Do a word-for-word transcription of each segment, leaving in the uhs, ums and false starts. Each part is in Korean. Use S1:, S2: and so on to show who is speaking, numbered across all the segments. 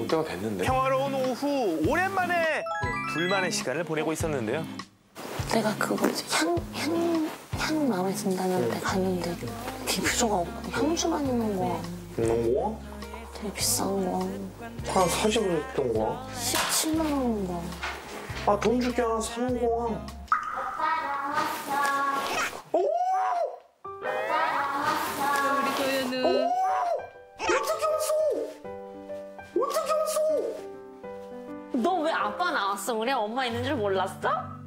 S1: 때가 됐는데.
S2: 평화로운 오후, 오랜만에 둘만의 시간을 보내고 있었는데요.
S3: 내가 그거지 향, 향, 향 마음에 든다는 데 갔는데 디퓨저가 없고 향수만 있는 거야.
S1: 있는 거야?
S3: 되게 비싼 거.
S1: 한 사십을 했던 거야?
S3: 십칠만 원 거야.
S1: 아, 돈 줄게 하나 사는 거야. 오!
S4: 우리 도현우.
S1: 어떻게 왔어? 어떻게 왔어?
S3: 너 왜 아빠 나왔어? 우리 엄마 있는 줄 몰랐어?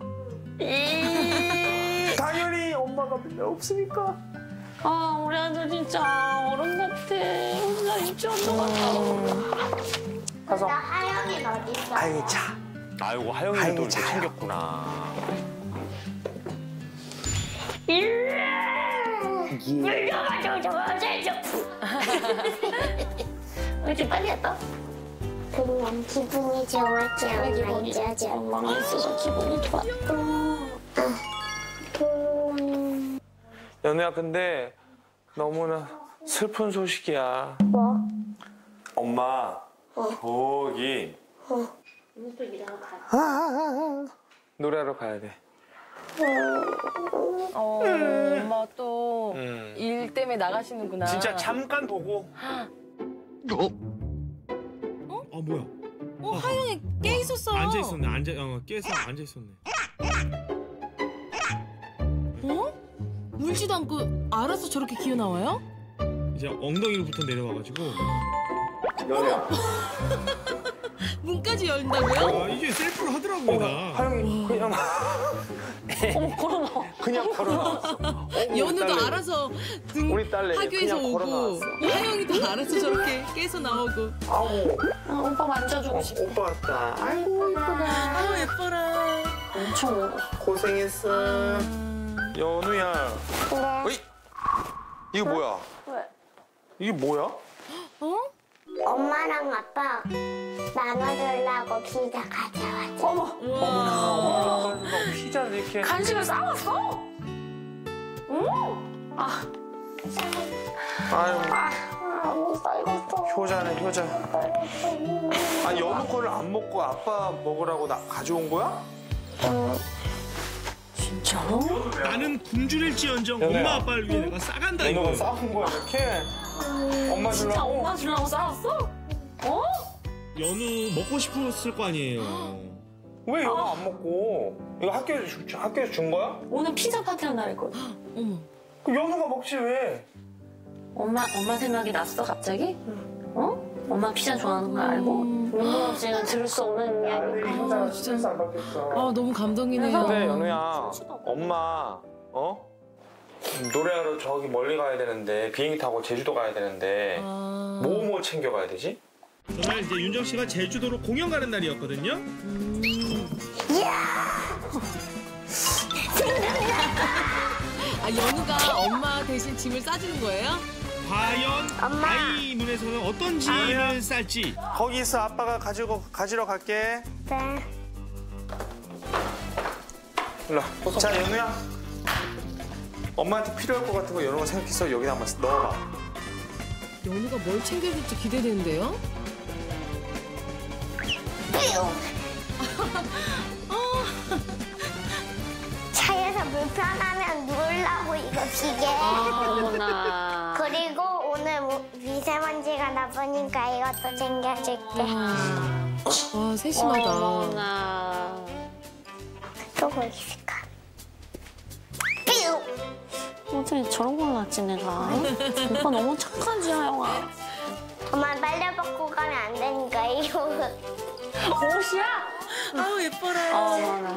S3: 이...
S1: 당연히 엄마가 맨날 없으니까.
S3: 아, 우리 아들 진짜 어른 같아. 진짜 유치원도 같아.
S1: 가서.
S5: 나 하영이는 어디 있어?
S1: 아이, 자.
S2: 아이고, 하영이도
S1: 하영이
S2: 이렇게
S1: 자요.
S2: 챙겼구나.
S3: 물려가지고 저거 제죠. 우리 빨리 했다.
S5: 그냥 기분이 좋았지 않아?
S3: 기분이
S5: 이제
S3: 엄마가 있어서 기분이 좋아.
S5: 음,
S1: 연우야, 근데 너무나 슬픈 소식이야.
S5: 뭐?
S1: 엄마, 저기 아, 노래하러 가야 돼.
S4: 어, 엄마 또 일
S1: 음.
S4: 때문에 나가시는구나.
S2: 진짜 잠깐 보고.
S6: 아 뭐야?
S4: 어, 하영이 깨 있었어.
S6: 앉아 있었네. 앉아 어 깨서 앉아 있었네.
S4: 어? 울지도 않고 알아서 저렇게 기어 나와요?
S6: 이제 엉덩이로부터 내려와가지고.
S1: 연우야.
S4: 문까지 열린다고요?
S6: 아 이제 셀프로 하더라고요 다.
S1: 하영이 그냥
S3: 어머, 걸어놔.
S1: 그냥 걸어 나왔어.
S4: 연우도 알아서 등
S1: 우리 딸내미
S4: 학교에서
S1: 그냥 걸어
S4: 오고
S1: 나왔어.
S4: 하영이도 알아서 저렇게 깨서 나오고.
S1: 아우,
S3: 아, 오빠 만져주고 싶어.
S1: 오빠 왔다. 아이고 이쁘다.
S4: 아유 예뻐라.
S3: 엄청
S1: 고생했어. 연우야.
S5: 네.
S1: 어이? 이거 뭐야?
S5: 왜?
S1: 이게 뭐야?
S4: 어?
S5: 엄마랑 아빠 나눠주려고 피자 가져왔지.
S1: 어머.
S4: 우와.
S1: 어머나, 어머나, 피자를 이렇게.
S3: 간식을 싸웠어. 응? 아,
S1: 아유,
S5: 아, 못 살겠어.
S1: 효자네 효자. 아, 연우 거를 안 먹고 아빠 먹으라고 나 가져온 거야?
S3: 진짜로?
S6: 나는 굶주릴지언정
S1: 연우야.
S6: 엄마 아빠를 위해 내가 싸간다 이거.
S1: 연우가 싸운 거야 이렇게? 엄마
S3: 진짜
S1: 주려고?
S3: 엄마 주려고 싸웠어? 어?
S6: 연우 먹고 싶었을 거 아니에요.
S1: 왜 연우 안 먹고? 이거 학교에서 주, 학교에서 준 거야?
S3: 오늘 피자 파티한 날이거든.
S4: 어머.
S1: 그 연우가 먹지 왜?
S3: 엄마, 엄마 생각이 났어, 갑자기? 어? 엄마 피자 좋아하는 거 알고? 눈물 없이는 들을 수 없는 이야기.
S4: 아, 진짜.
S1: 안 받겠어.
S4: 아 너무 감동이네요.
S1: 근데 연우야, 엄마, 어? 노래하러 저기 멀리 가야 되는데 비행기 타고 제주도 가야 되는데
S4: 아.
S1: 뭐 뭐 챙겨가야 되지?
S6: 정말 이제 윤정 씨가 제주도로 공연 가는 날이었거든요.
S4: 아 연우가 엄마 대신 짐을 싸주는 거예요?
S6: 과연
S5: 엄마.
S6: 아이 눈에서는 어떤 짐을 쌀지.
S1: 거기 있어, 아빠가 가지고 가지러 갈게.
S5: 네.
S1: 일로 와. 자, 연우야. 엄마한테 필요할 것 같은 거 연우가 생각해서 여기다 한번 넣어봐.
S4: 연우가 뭘 챙겨줄지 기대되는데요?
S5: 차에서 불편하면 누우려고 이거 기계.
S3: 아, 어머나.
S5: 그리고 오늘 뭐 미세먼지가 나쁘니까 이것도 챙겨줄게.
S4: 와 세심하다.
S3: 어머나.
S5: 또 뭐 있을까?
S3: 어떻게 저런 걸 낳지, 내가? 오빠 너무 착하지, 하영아.
S5: 엄마 빨려 벗고 가면 안 되니까 이거.
S3: 옷이야?
S4: 아우 예뻐라.
S3: 어머나.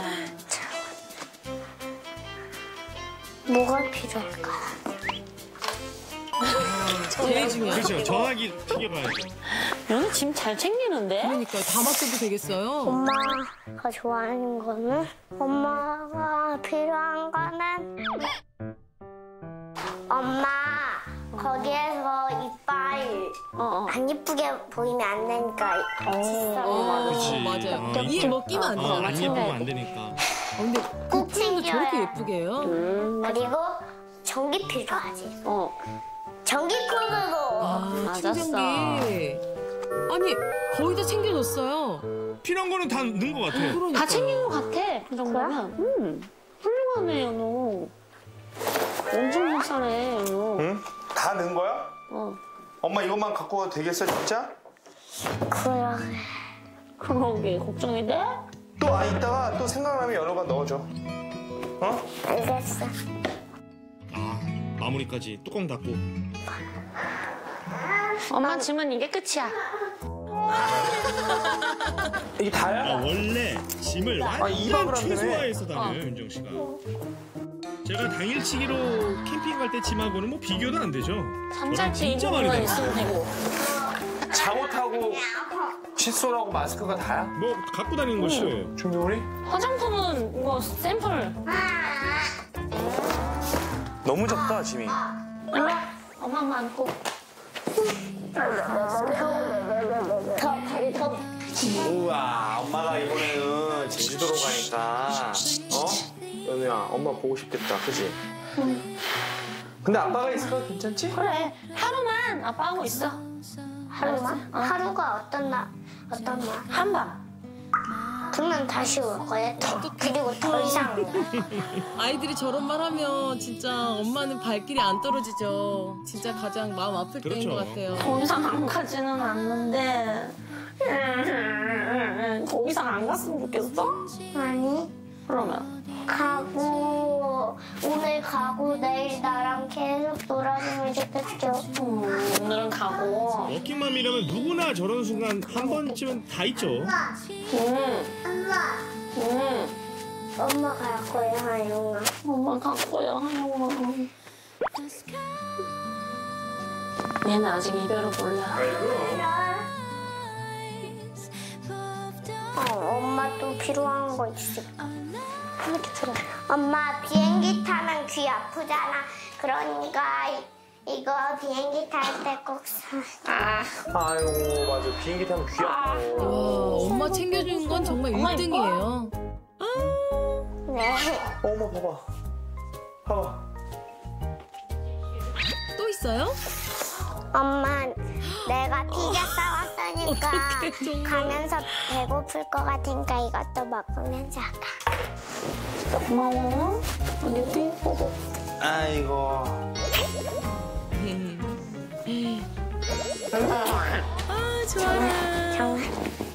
S5: 뭐가 필요할까?
S4: 제일 중요한.
S6: 그렇죠. 전화기 튀겨가야죠.
S3: 연우 짐 잘 챙기는데?
S4: 그러니까 다 맡겨도 되겠어요.
S5: 엄마가 좋아하는 거는? 엄마가 필요한 거는? 엄마 거기에서 이빨
S3: 어, 어.
S5: 안 예쁘게 보이면 안 되니까 칫솔.
S4: 어,
S6: 그치.
S4: 맞아요.
S6: 어,
S4: 이에 뭐 끼면 안
S6: 어,
S4: 돼요.
S6: 안 예쁘면 안 되니까.
S4: 어, 근데
S5: 꼭
S4: 그 프로도 저렇게
S5: 챙겨야.
S4: 예쁘게 해요?
S3: 음,
S5: 그리고 전기 필요하지.
S3: 어.
S5: 전기 코드도.
S4: 아,
S3: 맞았어.
S4: 충전기. 아니 거의 다 챙겨줬어요.
S6: 필요한 거는 다 넣은 것 같아.
S4: 그러니까.
S3: 다 챙긴 것 같아. 그 정도면. 응. 훌륭하네, 연우. 엄청 쌀쌀해, 연우.
S1: 응? 다 넣은 거야?
S3: 어.
S1: 엄마 이것만 갖고 와도 되겠어 진짜?
S5: 그러게.
S3: 그러게, 걱정이 돼?
S1: 또 아 이따가 또 생각나면 연우가 넣어줘. 어?
S5: 알겠어.
S6: 아, 마무리까지 뚜껑 닫고.
S3: 엄마 짐은 이게 끝이야.
S1: 이게
S6: 아,
S1: 다야?
S6: 원래 짐을
S1: 아, 이박을
S6: 완전
S1: 한다며?
S6: 최소화해서 다녀요, 윤정 씨가. 제가 당일치기로 캠핑 갈 때 짐하고는 뭐 비교도 안 되죠.
S3: 잠자치 이
S6: 진짜
S3: 정도만
S6: 많이
S3: 있으면 되고.
S1: 잠옷하고 칫솔하고 마스크가 다야?
S6: 뭐 갖고 다니는 거 싫어요.
S1: 준비물이?
S3: 화장품은 이거 샘플.
S2: 너무 작다 짐이.
S3: 일로 와. 엄마만 안고. 더, 다리 더.
S1: 우와 엄마가 이번에는 제주도로 가니까 어? 연우야 엄마 보고 싶겠다 그지? 응. 근데 아빠가 있으니까 괜찮지?
S3: 그래. 하루만 아빠하고 있어.
S5: 하루만?
S3: 어.
S5: 하루가 어떤 날? 어떤 날?
S3: 한 밤.
S5: 그러면 다시 올 거야 또. 그리고 더 이상 올 거야.
S4: 아이들이 저런 말 하면 진짜 엄마는 발길이 안 떨어지죠. 진짜 가장 마음 아플 때인
S6: 그렇죠.
S4: 것 같아요.
S3: 더 이상 안 가지는 않는데. 더 이상 안 갔으면 좋겠어?
S5: 아니
S3: 그러면.
S5: 가고 오늘 가고 내일 나랑 계속 놀아주면 좋겠죠.
S3: 음, 오늘은 가고.
S6: 워킹맘이라면 누구나 저런 순간 한 번쯤은 다 있죠.
S3: 음, 음.
S5: 엄마 갈 거야 하영아.
S3: 엄마 갈 거야, 하영아. 얘는 아직 이별을 몰라.
S5: 어, 엄마 또 필요한 거 있을까? 이렇게 들어. 엄마 비행기 타면 귀 아프잖아. 그러니까 이, 이거 비행기 탈 때 꼭 사. 아.
S1: 아이고 맞아 비행기 타면 귀
S4: 와,
S1: 아파.
S4: 엄마 챙겨주는 건 정말
S3: 엄마
S4: 일 등이에요.
S5: 네.
S1: 어, 엄마 봐봐 봐봐
S4: 또 있어요?
S5: 엄마 내가 피자 싸왔으니까
S4: 어떡해, 정말.
S5: 가면서 배고플 것 같으니까 이것도 먹으면서 가.
S3: 고마워. 언니 보고.
S1: 아이고
S4: 아 좋아라.
S5: 정말.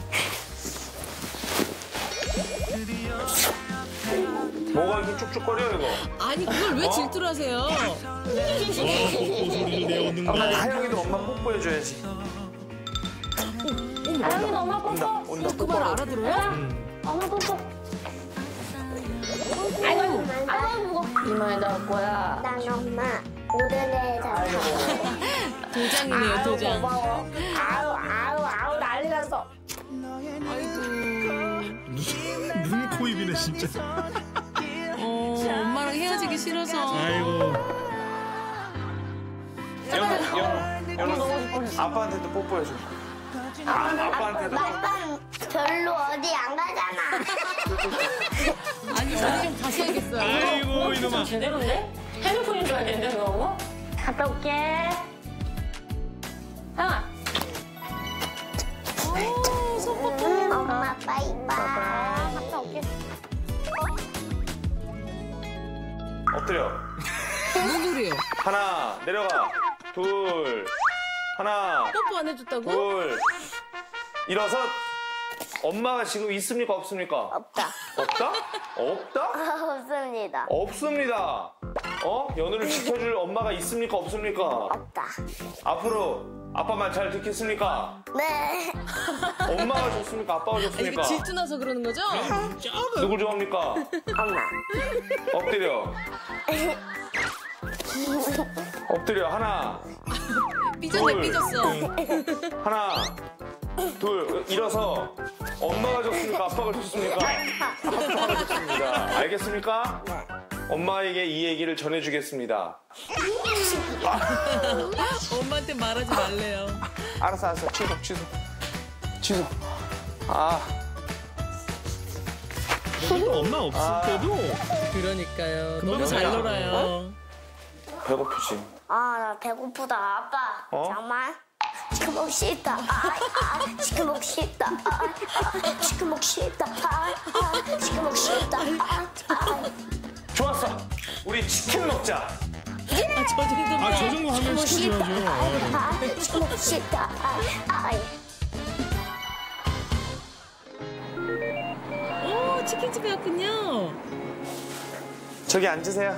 S1: 뭐가 이렇게 쭉쭉거려 이거?
S4: 아니 그걸 왜 질투를 하세요?
S6: 어, 뽀뽀 소리를 내어는
S1: 엄마
S6: 거.
S1: 하영이도 엄마 뽀뽀해줘야지.
S3: 하영이도 엄마 뽀뽀.
S1: 온다
S4: 그 말 알아들어요?
S3: 엄마 뽀뽀. 아이고, 아이고, 무거. 이마에 닿을 거야.
S5: 난 엄마 오늘에다.
S4: 도장이네요 도장.
S3: 고마워. 아우, 아우, 아우, 난리 났어.
S4: 아이고.
S6: 눈, 코, 입이네 진짜.
S4: 어 엄마랑 헤어지기 싫어서.
S6: 아이고.
S1: 연우 연우 연우 아빠한테도 뽀뽀해줘. 아, 아빠한테도
S5: 아빠는 별로 어디 안 가잖아.
S4: 아니 어디 좀 가셔야겠어요.
S6: 아이고 이놈아.
S3: 제대로인데? 핸드폰인 줄 알겠는데, 너무? 갔다 올게. 하영아.
S4: 오 손
S5: 응, 엄마 빠이빠이.
S3: 갔다 올게.
S1: 엎드려.
S4: 무슨 소리예요?
S1: 하나 내려가. 둘 하나
S4: 뽀뽀 안 해줬다고?
S1: 둘 일어서. 엄마가 지금 있습니까 없습니까?
S5: 없다.
S1: 없다? 없다?
S5: 없습니다.
S1: 없습니다. 어? 연우를 지켜줄 엄마가 있습니까 없습니까?
S5: 없다.
S1: 앞으로 아빠 말 잘 듣겠습니까?
S5: 네.
S1: 엄마가 좋습니까? 아빠가
S4: 아니,
S1: 좋습니까?
S4: 이거 질투나서 그러는 거죠?
S1: 누구 좋아합니까?
S5: 엄마.
S1: 엎드려. 엎드려. 하나,
S4: 삐졌네
S1: 둘.
S4: 삐졌어.
S1: 하나, 둘. 일어서. 엄마가 좋습니까? 아빠가 좋습니까? 아빠가 좋습니다. 알겠습니까? 엄마에게 이 얘기를 전해주겠습니다.
S4: 엄마한테 말하지 말래요.
S1: 알았어, 알았어. 취소, 취소. 취소. 아,
S6: 그래도 엄마 없을
S1: 아.
S6: 때도
S4: 그러니까요. 너무
S1: 금방
S4: 잘
S1: 가요.
S4: 놀아요.
S1: 배고프지?
S5: 아, 나 배고프다. 아빠.
S1: 어?
S5: 잠깐만. 시커멓 싶다. 아, 아, 시커멓 싶다. 아, 아, 시커멓 싶다. 아, 아, 시커멓 싶다. 아, 아.
S2: 좋았어. 우리 치킨 먹자.
S4: 아, 저 정도면.
S6: 아, 저 정도 하면
S5: 시커멓 싶다.
S6: 시켜줘야죠.
S5: 아, 아, 시커멓 싶다. 아, 아.
S4: 오, 치킨집이었군요.
S2: 저기 앉으세요.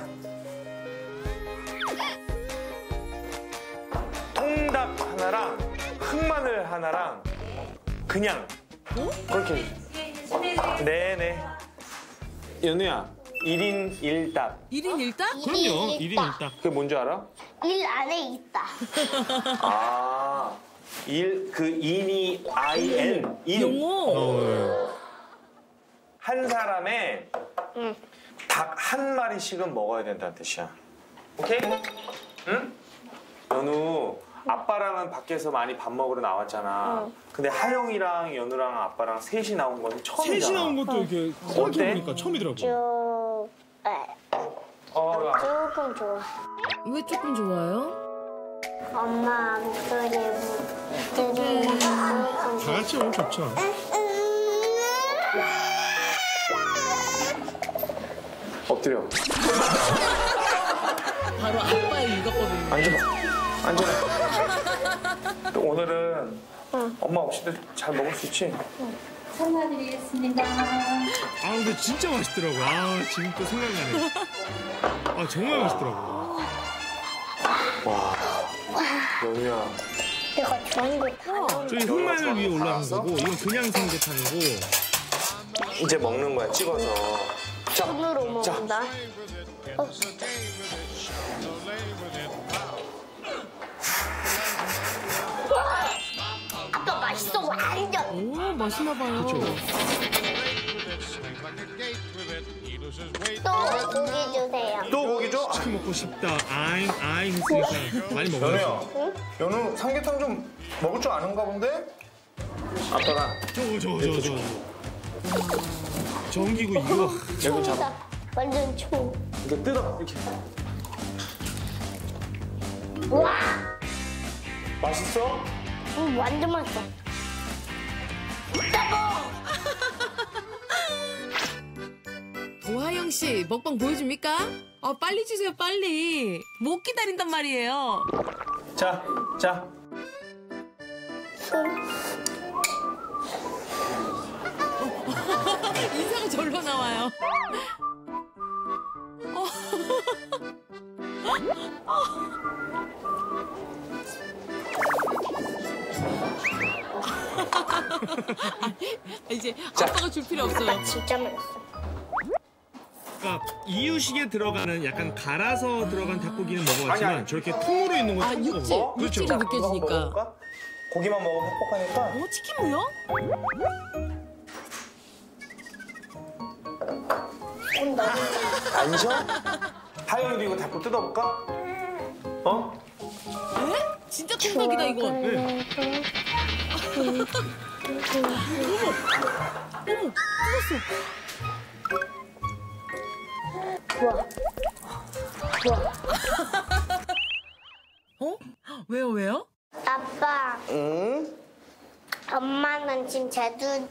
S2: 통닭 하나랑 흑마늘 하나랑 그냥 그렇게. 네네. 연우야, 일 인 일 답.
S4: 일 인 일 답?
S6: 그럼요. 일 인 일 답.
S2: 그게 뭔지 알아?
S5: 일 안에 있다.
S2: 아, 일, 그 인이 아이엔, 인.
S4: 용어.
S6: 어,
S2: 한 사람에 닭 한 마리씩은 먹어야 된다는 뜻이야. 오케이? 응? 연우, 아빠랑은 밖에서 많이 밥 먹으러 나왔잖아. 근데 하영이랑 연우랑 아빠랑 셋이 나온 건 처음이잖아.
S6: 셋이 나온 것도 이렇게 생각해보니까 처음이더라고.
S5: 좀, 네,
S2: 어,
S5: 조금 좋아.
S4: 왜 조금 좋아요?
S5: 엄마 목소리 들으면
S6: 다
S5: 조금
S6: 같이 오면 좋죠.
S2: 엎드려.
S4: 바로 아빠의 육아법입니다.
S2: 앉아봐. 앉아봐. 또 오늘은 엄마 없이도 잘 먹을 수 있지?
S7: 참아드리겠습니다.
S6: 아, 근데 진짜 맛있더라고. 아, 지금 또 생각나네. 아, 정말 맛있더라고.
S2: 연우야.
S5: 내가 좋아하는 거 다.
S6: 저기 흑마늘 위에 올라간 거고, 이건 그냥 삼계탕이고.
S2: 이제 먹는 거야, 찍어서. 자,
S5: 손으로 먹는다. 어. 아빠 맛있어 완전.
S4: 오, 맛있나 봐요.
S5: 또 고기 주세요.
S2: 또 고기 줘?
S6: 치킨 먹고 싶다. 아잉, 아잉 했으니까 많이 먹어야죠.
S2: 연우야. 연우 삼계탕 좀 먹을 줄 아는가 본데? 아빠가
S6: 저거, 저거, 저거, 저거. 전기구 이거.
S2: 여기 잡아.
S5: 총이다. 완전 총.
S2: 이렇게 뜯어. 이렇게.
S5: 와,
S2: 맛있어?
S5: 음, 완전 맛있어.
S4: 도하영 씨, 먹방 보여줍니까? 아, 빨리 주세요, 빨리. 못 기다린단 말이에요.
S2: 자, 자.
S4: 인사가 절로 나와요. 이제 아빠가 줄 필요 없어요.
S5: 진짜 맛있어.
S6: 그러니까 이유식에 들어가는 약간 갈아서 들어간 닭고기는 먹어봤지만
S2: 아니, 아니.
S6: 저렇게 통으로 있는 건
S4: 아,
S6: 처음
S4: 육질,
S6: 먹어봐. 그렇죠.
S4: 육질이 느껴지니까.
S2: 먹어볼까? 고기만 먹으면 퍽퍽하니까.
S4: 어, 치킨 뭐요?
S2: 안 쉬어? 하영이도 이거 닭고 뜯어볼까? 어?
S4: 에? 진짜 통닭이다, 이건.
S6: 네.
S4: 어머, 뜯었어.
S5: 좋아. 좋아.
S4: 어? 왜요, 왜요?
S5: 아빠,
S2: 응?
S5: 엄마는 지금 제주,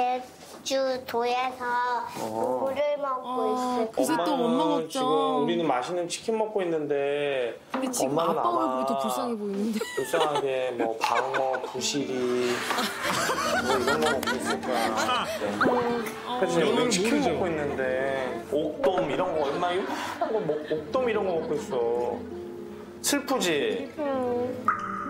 S5: 제주도에서 물을 먹고 있을
S4: 그래서
S5: 거야.
S4: 또 엄마
S2: 엄마는
S4: 먹자.
S2: 지금 우리는 맛있는 치킨 먹고 있는데
S4: 근데 지금
S2: 엄마는
S4: 아빠
S2: 아마
S4: 얼굴이 더 불쌍해 보이는데.
S2: 불쌍하게 뭐 방어, 부시리 뭐 이런 거 먹고 있을 거야. 네. 그래서
S6: 이런 건
S2: 우리 치킨
S6: 모르죠.
S2: 먹고 있는데 옥돔 이런 거 얼마 이거 뭐 먹- 옥돔 이런 거 먹고 있어. 슬프지?
S5: 음.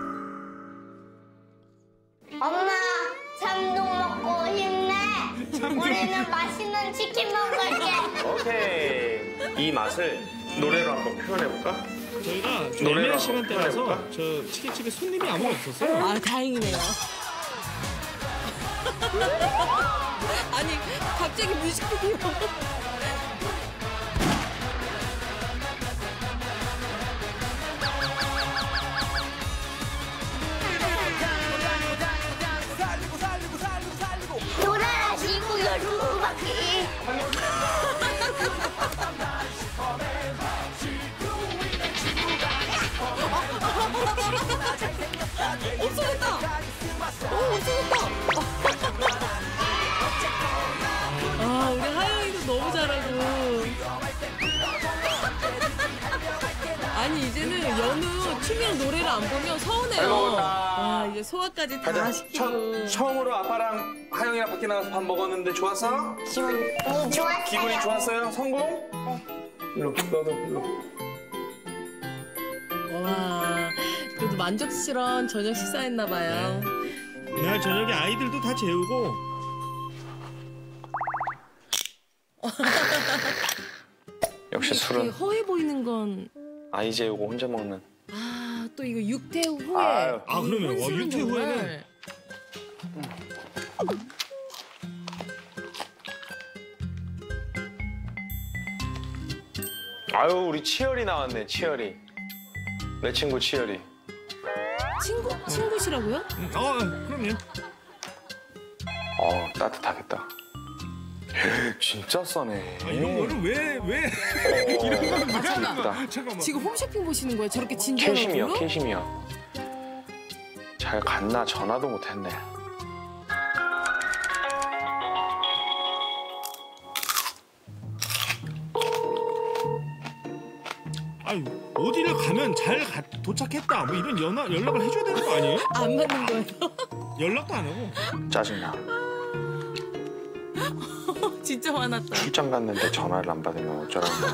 S5: 엄마, 참돔 먹고 힘내. 우리는 맛있는 치킨 먹을게.
S2: 오케이. 이 맛을 노래로 한번 표현해볼까?
S6: 저희가
S2: 노래로
S6: 예매한 시간대라서
S2: 해볼까?
S6: 저 치킨집에 손님이 아무도 없었어요.
S4: 아, 다행이네요. 아니, 갑자기 뮤직비디오.
S5: 놀아라, 지구 여름 바퀴.
S4: 없어졌다. 쏟았다. 아, 우리 하영이도 너무 잘하고. 아니, 이제는 연우 춤이랑 노래를 안 보면 서운해요. 와, 이제 소화까지 다
S2: 가자.
S4: 시키고.
S2: 처, 처음으로 아빠랑 하영이랑 밖에 나가서 밥 먹었는데 좋았어?
S5: 기분이 좋았어요.
S2: 기분이 좋았어요? 성공?
S5: 네.
S2: 일로, 너도 일로.
S4: 와, 그래도 만족스러운 저녁 식사했나 봐요.
S6: 날 저녁에 아이들도 다 재우고
S2: 역시
S4: 되게
S2: 술은
S4: 허해 보이는 건,
S2: 아이 재우고 혼자 먹는.
S4: 아, 또 이거 육퇴 후에.
S2: 아유.
S6: 아, 그러면 와,
S4: 혼술은
S6: 육퇴
S4: 정말.
S6: 후에는
S2: 아유, 우리 치열이 나왔네, 치열이. 내 친구 치열이.
S4: 친구? 친구시라고요?
S6: 음, 어, 그럼요.
S2: 어, 따뜻하겠다. 진짜 싸네.
S6: 아, 이런 거를 왜, 왜 이런 거는 왜 하는
S2: 있다.
S6: 거야? 잠깐만.
S4: 지금 홈쇼핑 보시는 거예요? 저렇게 진지한
S2: 캐시미어,
S4: 얼굴로?
S2: 캐시미어. 잘 갔나 전화도 못했네.
S6: 아유, 어디를 가면 잘 가, 도착했다. 뭐 이런 연락, 연락을 해줘야 되는 거 아니에요?
S4: 안 맞는 거예요?
S6: 연락도 안 하고.
S2: 짜증나.
S4: 진짜 화났다.
S2: 출장 갔는데 전화를 안 받으면 어쩌라는 거야.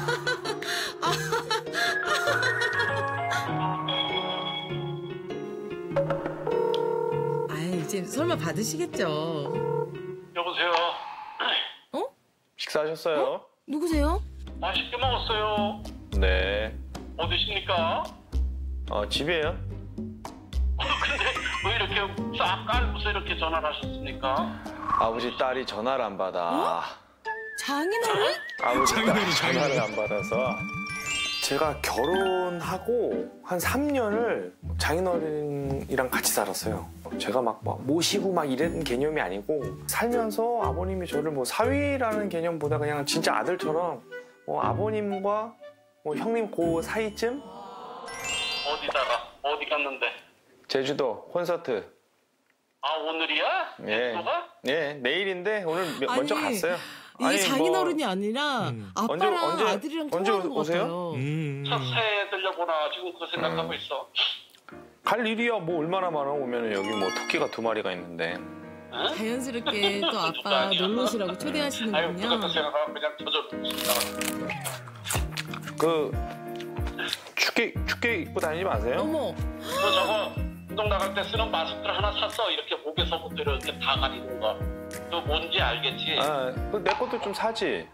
S4: 아이, 이제 설마 받으시겠죠?
S8: 여보세요.
S4: 어?
S2: 식사하셨어요?
S4: 누구세요?
S8: 맛있게 먹었어요.
S2: 네.
S8: 어디십니까?
S2: 어, 집이에요?
S8: 근데 왜 이렇게 싹 깔고서 이렇게 전화를 하셨습니까?
S2: 아버지 딸이 전화를 안 받아.
S4: 장인어른?
S2: 아버지 딸이
S6: 장인어른,
S2: 전화를 안 받아서. 제가 결혼하고 한 삼 년을 장인어른이랑 같이 살았어요. 제가 막, 막 모시고 막 이런 개념이 아니고 살면서 아버님이 저를 뭐 사위라는 개념보다 그냥 진짜 아들처럼 뭐 아버님과 뭐 형님 그 사이쯤?
S8: 어디다가? 어디 갔는데?
S2: 제주도 콘서트.
S8: 아 오늘이야?
S2: 예.
S8: 제주도가?
S2: 예, 내일인데 오늘 몇-
S4: 아니,
S2: 먼저 갔어요.
S4: 이게
S2: 아니,
S4: 장인어른이
S2: 뭐
S4: 아니라
S6: 음.
S4: 아빠랑
S2: 언제- 언제-
S4: 아들이랑
S2: 언제
S4: 통화하는 것
S2: 오세요?
S4: 같아요.
S6: 음.
S8: 차 새해 들려보나 지금 그 생각하고
S2: 음.
S8: 있어.
S2: 갈 일이야 뭐 얼마나 많아. 오면은 여기 뭐 토끼가 두 마리가 있는데.
S8: 응?
S4: 자연스럽게 또 아빠 놀러 오시라고
S8: 아유
S4: 초대하시는군요.
S8: 그것도 생각하고 그냥 저절로
S2: 그 춥게 춥게 입고 다니지 마세요.
S4: 어머,
S8: 너 저거 운동 나갈 때 쓰는 마스크를 하나 샀어. 이렇게 목에서부터 이렇게 다 가리는 거. 너 뭔지 알겠지?
S2: 아, 그 내 것도 좀 사지.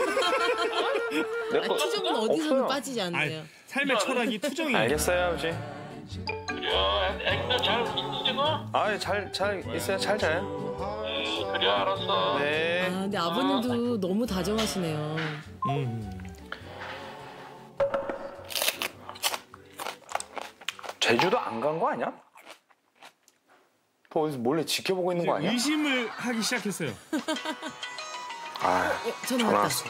S2: 내
S4: 아,
S2: 거
S4: 투정은 어디서는
S2: 없어요.
S4: 빠지지
S6: 아이,
S4: 않네요.
S6: 삶의 철학이 투정이에요.
S2: 알겠어요, 아버지.
S8: 그래 애기들 잘 있지 지금?
S2: 아, 잘 잘 있어요, 잘 자요.
S8: 음, 그래 알았어.
S2: 네.
S4: 아, 근데 아버님도 너무 다정하시네요.
S6: 음.
S2: 제주도 안 간 거 아니야? 또 어디서 몰래 지켜보고 있는 거 아니야?
S6: 의심을 하기 시작했어요.
S2: 아,
S4: 어, 전화
S2: 전화
S4: 왔다.
S2: 왔어.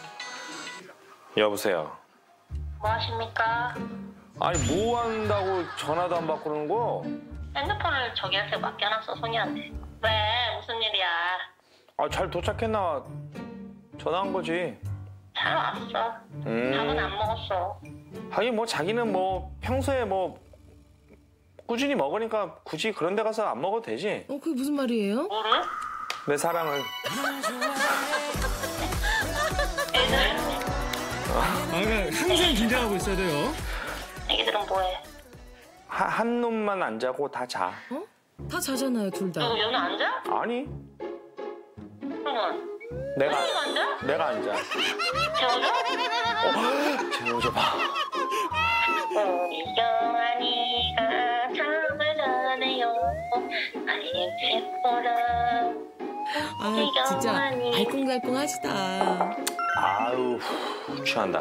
S2: 여보세요.
S9: 뭐 하십니까?
S2: 아니 뭐 한다고 전화도 안 받고 그러는 거?
S9: 핸드폰을 저기한테 맡겨놨어, 소니한테. 왜? 무슨 일이야?
S2: 아, 잘 도착했나? 전화한 거지.
S9: 잘 왔어. 밥은
S2: 음.
S9: 안 먹었어.
S2: 하긴 뭐 자기는 뭐 평소에 뭐 꾸준히 먹으니까 굳이 그런 데 가서 안 먹어도 되지.
S4: 어, 그게 무슨 말이에요?
S9: 뭐를?
S2: 내 사랑을.
S9: 애들?
S6: 아, 그러니까 항상 긴장하고 있어야 돼요.
S9: 애기들은 뭐해?
S2: 하, 한 놈만 안 자고 다 자.
S4: 어? 다 자잖아요, 둘 다.
S9: 너 연우 안 자?
S2: 아니,
S9: 그러면
S2: 내가
S9: 연우가 안 자?
S2: 내가 안 자.
S9: 재워줘?
S2: 어, 재워줘 봐.
S9: 우리 영환이가 잠을 자네요. 아직 예뻐라.
S4: 아, 진짜 알콩달콩하시다.
S2: 아우, 취한다.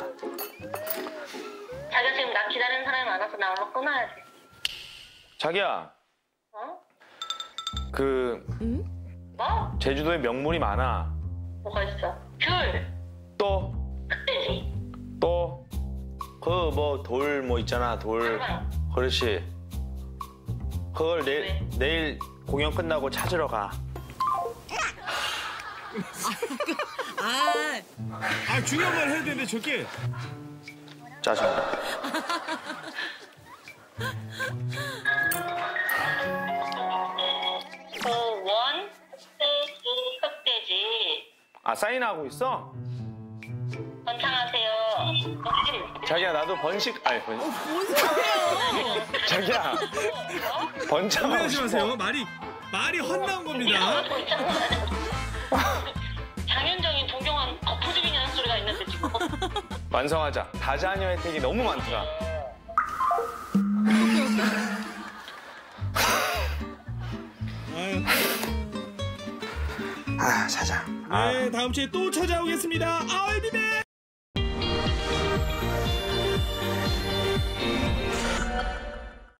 S9: 자기가 지금 나 기다리는 사람이 많아서 나 얼른 끊어야지.
S2: 자기야,
S9: 어?
S2: 그
S4: 응?
S9: 뭐?
S2: 제주도에 명물이 많아.
S9: 뭐가 있어? 귤!
S2: 또,
S9: 흑돼지!
S2: 또, 그 뭐 돌 뭐 있잖아, 돌.
S9: 한강!
S2: 그렇지. 그걸 내일
S9: 왜?
S2: 내일 그 공연 끝나고 찾으러 가.
S4: 아,
S6: 아 중요한 말 해야 되는데 저게.
S2: 짜증나.
S9: 그 원, 흑돼지, 흑돼지.
S2: 아 사인하고 있어?
S9: 번창하세요.
S2: 자기야 나도 번식 아니 번.
S4: 뭔 소리예요?
S2: 자기야 번창하고
S6: 오해하지
S2: 싶어.
S6: 마세요. 말이 말이 헛나온 겁니다.
S9: 장윤정이 동경한 거푸집이냐는 소리가 있는데 지금.
S2: 완성하자. 다자녀 혜택이 너무 많더라.
S6: 아유.
S2: 아 자자.
S6: 네 다음 주에 또 찾아오겠습니다. 아이비맨.